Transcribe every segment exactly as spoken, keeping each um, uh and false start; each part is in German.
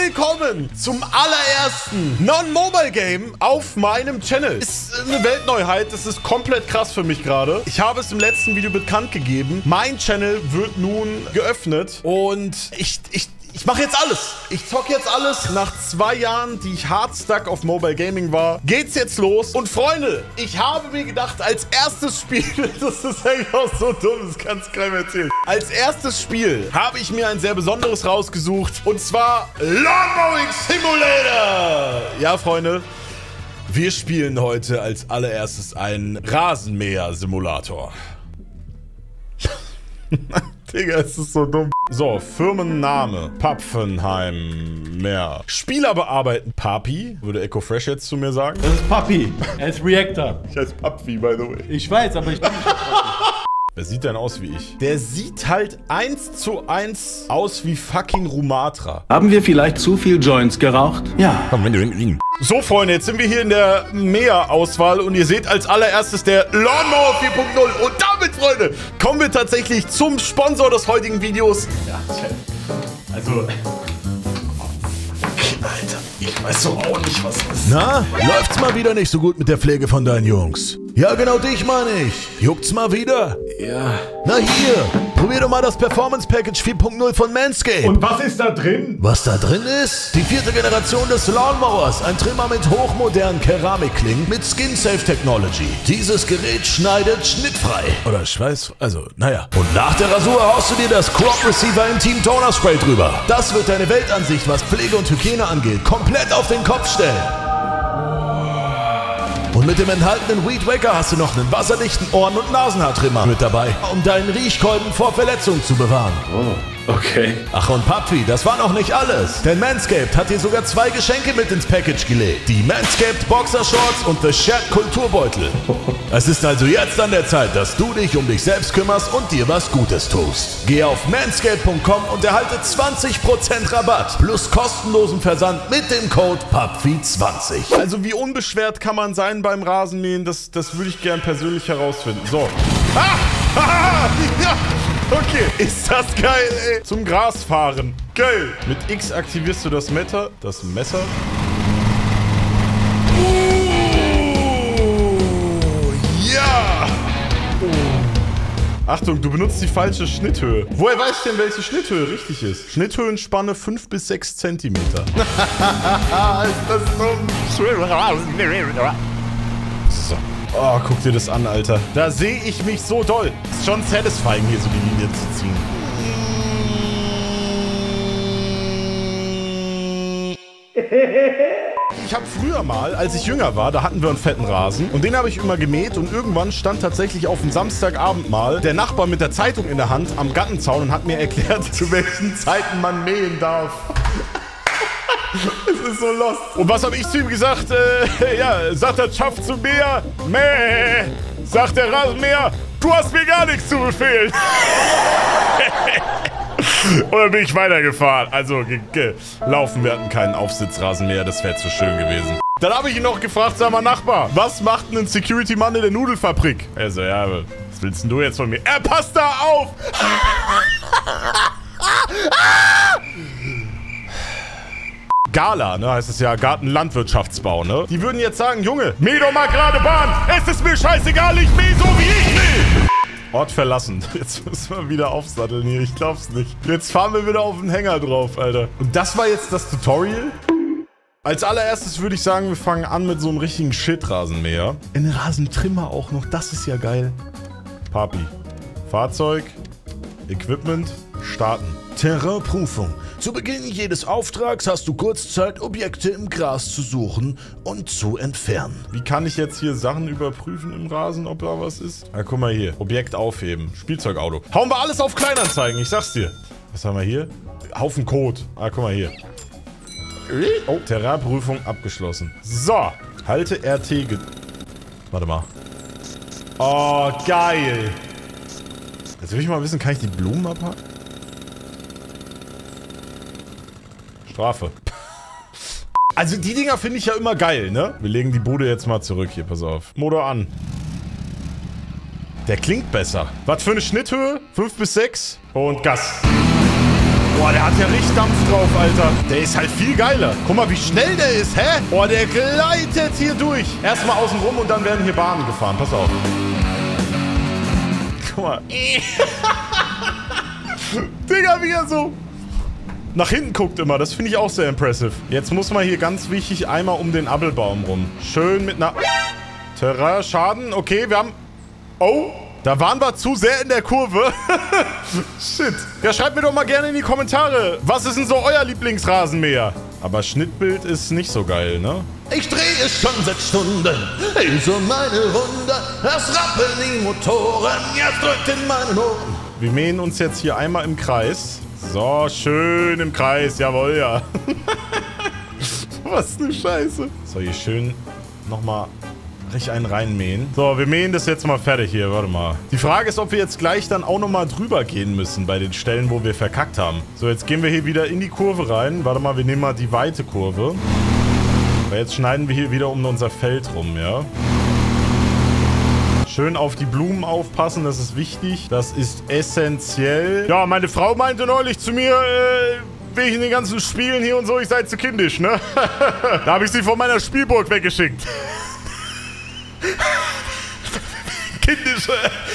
willkommen zum allerersten Non-Mobile-Game auf meinem Channel. Ist eine Weltneuheit, das ist komplett krass für mich gerade. Ich habe es im letzten Video bekannt gegeben. Mein Channel wird nun geöffnet und ich, ich, ich mache jetzt alles. Ich zock jetzt alles. Nach zwei Jahren, die ich hart stuck auf Mobile Gaming war, geht's jetzt los. Und Freunde, ich habe mir gedacht, als erstes Spiel, das ist eigentlich auch so dumm, das kannst du keinem erzählen. Als erstes Spiel habe ich mir ein sehr besonderes rausgesucht. Und zwar Lawnmowing Simulator. Ja, Freunde, wir spielen heute als allererstes einen Rasenmäher-Simulator. Digga, es ist so dumm. So, Firmenname. Papfenheim mehr. Spieler bearbeiten. Papi. Würde Echo Fresh jetzt zu mir sagen. Das ist Papi. Er ist Reactor. Ich heiße Papi, by the way. Ich weiß, aber ich bin nicht Papi. Wer sieht denn aus wie ich? Der sieht halt eins zu eins aus wie fucking Rumatra. Haben wir vielleicht zu viel Joints geraucht? Ja. Komm, wenn du ihn. So, Freunde, jetzt sind wir hier in der Mäher-Auswahl und ihr seht als allererstes der Lawnmower vier Punkt null. Und damit, Freunde, kommen wir tatsächlich zum Sponsor des heutigen Videos. Ja, also... Alter, ich weiß so auch nicht, was das ist. Na, läuft's mal wieder nicht so gut mit der Pflege von deinen Jungs? Ja, genau dich meine ich. Juckt's mal wieder? Ja. Na hier, probier doch mal das Performance Package vier Punkt null von Manscaped. Und was ist da drin? Was da drin ist? Die vierte Generation des Lawnmowers. Ein Trimmer mit hochmodernen Keramikklingen mit Skin-Safe Technology. Dieses Gerät schneidet schnittfrei. Oder Schweiß... Also, naja. Und nach der Rasur haust du dir das Crop Receiver Intim Toner Spray drüber. Das wird deine Weltansicht, was Pflege und Hygiene angeht, komplett auf den Kopf stellen. Und mit dem enthaltenen Weed Waker hast du noch einen wasserdichten Ohren- und Nasenhaartrimmer mit dabei, um deinen Riechkolben vor Verletzungen zu bewahren. Oh, okay. Ach und Papi, das war noch nicht alles. Denn Manscaped hat dir sogar zwei Geschenke mit ins Package gelegt. Die Manscaped Boxershorts und The Shed Kulturbeutel. Es ist also jetzt an der Zeit, dass du dich um dich selbst kümmerst und dir was Gutes tust. Geh auf manscaped punkt com und erhalte zwanzig Prozent Rabatt plus kostenlosen Versand mit dem Code P A P V I zwanzig. Also wie unbeschwert kann man sein beim Rasenmähen, das, das würde ich gern persönlich herausfinden. So. Ah! Ja! Okay, ist das geil, ey. Zum Gras fahren. Geil. Mit X aktivierst du das Messer. Das Messer. Oh, ja. Oh. Achtung, du benutzt die falsche Schnitthöhe. Woher weiß ich denn, welche Schnitthöhe richtig ist? Schnitthöhenspanne fünf bis sechs Zentimeter. Ist das dumm? So. Oh, guck dir das an, Alter. Da sehe ich mich so doll. Ist schon satisfying, hier so die Linie zu ziehen. Ich habe früher mal, als ich jünger war, da hatten wir einen fetten Rasen und den habe ich immer gemäht und irgendwann stand tatsächlich auf dem Samstagabend mal der Nachbar mit der Zeitung in der Hand am Gartenzaun und hat mir erklärt, zu welchen Zeiten man mähen darf. Es ist so lost. Und was habe ich zu ihm gesagt? Äh, ja, sagt der Schaff zu mir, mäh. Sagt der Rasenmäher, du hast mir gar nichts zu befehlen. Und dann bin ich weitergefahren. Also gelaufen, wir hatten keinen Aufsitzrasenmäher, das wäre zu schön gewesen. Dann habe ich ihn noch gefragt, sag mal Nachbar, was macht denn ein Security-Mann in der Nudelfabrik? Er so, ja, was willst denn du jetzt von mir? Er passt da auf! Gala, ne, heißt es ja, Gartenlandwirtschaftsbau, ne? Die würden jetzt sagen, Junge, mäh doch mal gerade Bahn! Es ist mir scheißegal, ich mäh so wie ich will! Ort verlassen. Jetzt müssen wir wieder aufsatteln hier, ich glaub's nicht. Jetzt fahren wir wieder auf den Hänger drauf, Alter. Und das war jetzt das Tutorial? Als allererstes würde ich sagen, wir fangen an mit so einem richtigen Shit-Rasenmäher. Ein Rasentrimmer auch noch, das ist ja geil. Papi. Fahrzeug. Equipment. Starten. Terrainprüfung. Zu Beginn jedes Auftrags hast du kurz Zeit, Objekte im Gras zu suchen und zu entfernen. Wie kann ich jetzt hier Sachen überprüfen im Rasen, ob da was ist? Na, guck mal hier. Objekt aufheben. Spielzeugauto. Hauen wir alles auf Kleinanzeigen, ich sag's dir. Was haben wir hier? Haufen Code. Ah, guck mal hier. Oh, Terrainprüfung abgeschlossen. So. Halte R T. Warte mal. Oh, geil. Jetzt will ich mal wissen, kann ich die Blumen abhaken? Strafe. Also die Dinger finde ich ja immer geil, ne? Wir legen die Bude jetzt mal zurück hier, pass auf. Motor an. Der klingt besser. Was für eine Schnitthöhe? fünf bis sechs. Und Gas. Boah, der hat ja richtig Dampf drauf, Alter. Der ist halt viel geiler. Guck mal, wie schnell der ist, hä? Boah, der gleitet hier durch. Erstmal außen rum und dann werden hier Bahnen gefahren. Pass auf. Guck mal. Digga, wie er so nach hinten guckt immer. Das finde ich auch sehr impressive. Jetzt muss man hier ganz wichtig einmal um den Appelbaum rum. Schön mit einer... Terrain, Schaden. Okay, wir haben... Oh, da waren wir zu sehr in der Kurve. Shit. Ja, schreibt mir doch mal gerne in die Kommentare. Was ist denn so euer Lieblingsrasenmäher? Aber Schnittbild ist nicht so geil, ne? Ich drehe es schon seit Stunden, so meine Runde. Es rappeln die Motoren, jetzt drückt in meinen Ohren. Wir mähen uns jetzt hier einmal im Kreis. So, schön im Kreis, jawohl, ja. Was eine Scheiße. So, hier schön nochmal richtig einen reinmähen. So, wir mähen das jetzt mal fertig hier, warte mal. Die Frage ist, ob wir jetzt gleich dann auch nochmal drüber gehen müssen bei den Stellen, wo wir verkackt haben. So, jetzt gehen wir hier wieder in die Kurve rein. Warte mal, wir nehmen mal die weite Kurve. Weil jetzt schneiden wir hier wieder um unser Feld rum, ja. Schön auf die Blumen aufpassen, das ist wichtig. Das ist essentiell. Ja, meine Frau meinte neulich zu mir, äh, wegen den ganzen Spielen hier und so, ich sei zu kindisch, ne? Da habe ich sie von meiner Spielburg weggeschickt. Kindisch.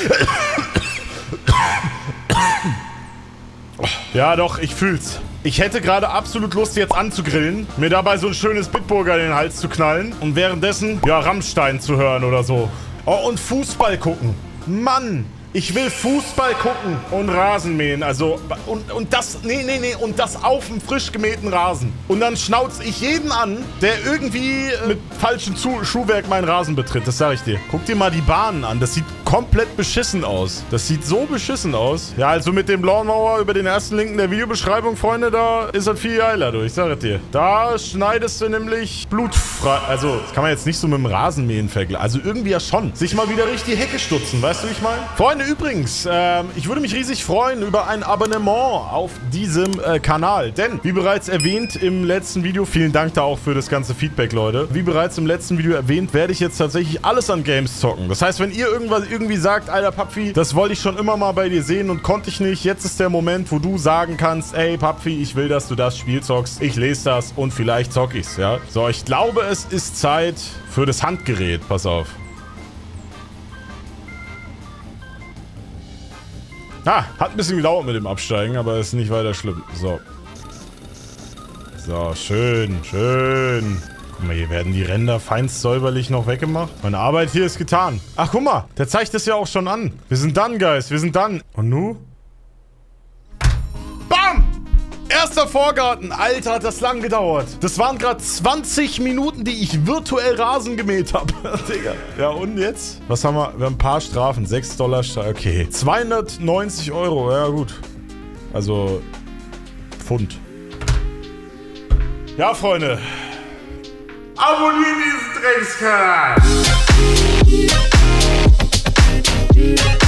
Ja, doch, ich fühl's. Ich hätte gerade absolut Lust, jetzt anzugrillen, mir dabei so ein schönes Bitburger in den Hals zu knallen und währenddessen, ja, Rammstein zu hören oder so. Oh, und Fußball gucken. Mann, ich will Fußball gucken und Rasen mähen. Also, und, und das, nee, nee, nee, und das auf dem frisch gemähten Rasen. Und dann schnauze ich jeden an, der irgendwie mit falschem Zu Schuhwerk meinen Rasen betritt. Das sag ich dir. Guck dir mal die Bahnen an. Das sieht komplett beschissen aus. Das sieht so beschissen aus. Ja, also mit dem Lawnmower über den ersten Link in der Videobeschreibung, Freunde, da ist das viel geiler, du. Ich sag es dir. Da schneidest du nämlich blutfrei. Also, das kann man jetzt nicht so mit dem Rasenmähen vergleichen. Also irgendwie ja schon. Sich mal wieder richtig die Hecke stutzen, weißt du, wie ich meine? Freunde, übrigens, ähm, ich würde mich riesig freuen über ein Abonnement auf diesem äh, Kanal. Denn, wie bereits erwähnt im letzten Video, vielen Dank da auch für das ganze Feedback, Leute. Wie bereits im letzten Video erwähnt, werde ich jetzt tatsächlich alles an Games zocken. Das heißt, wenn ihr irgendwas irgendwie sagt, Alter Papfi, das wollte ich schon immer mal bei dir sehen und konnte ich nicht. Jetzt ist der Moment, wo du sagen kannst, ey Papfi, ich will, dass du das Spiel zockst. Ich lese das und vielleicht zock ich's, ja. So, ich glaube, es ist Zeit für das Handgerät. Pass auf. Ah, hat ein bisschen gedauert mit dem Absteigen, aber ist nicht weiter schlimm. So. So, schön, schön. Guck mal, hier werden die Ränder feinst säuberlich noch weggemacht. Meine Arbeit hier ist getan. Ach, guck mal, der zeigt das ja auch schon an. Wir sind done, Guys, wir sind done. Und nu? Bam! Erster Vorgarten. Alter, hat das lang gedauert. Das waren gerade zwanzig Minuten, die ich virtuell Rasen gemäht habe. Digga. Ja, und jetzt? Was haben wir? Wir haben ein paar Strafen. sechs Dollar Strafe. Okay. zweihundertneunzig Euro. Ja, gut. Also, Pfund. Ja, Freunde. Abonniert diesen Dreckskanal.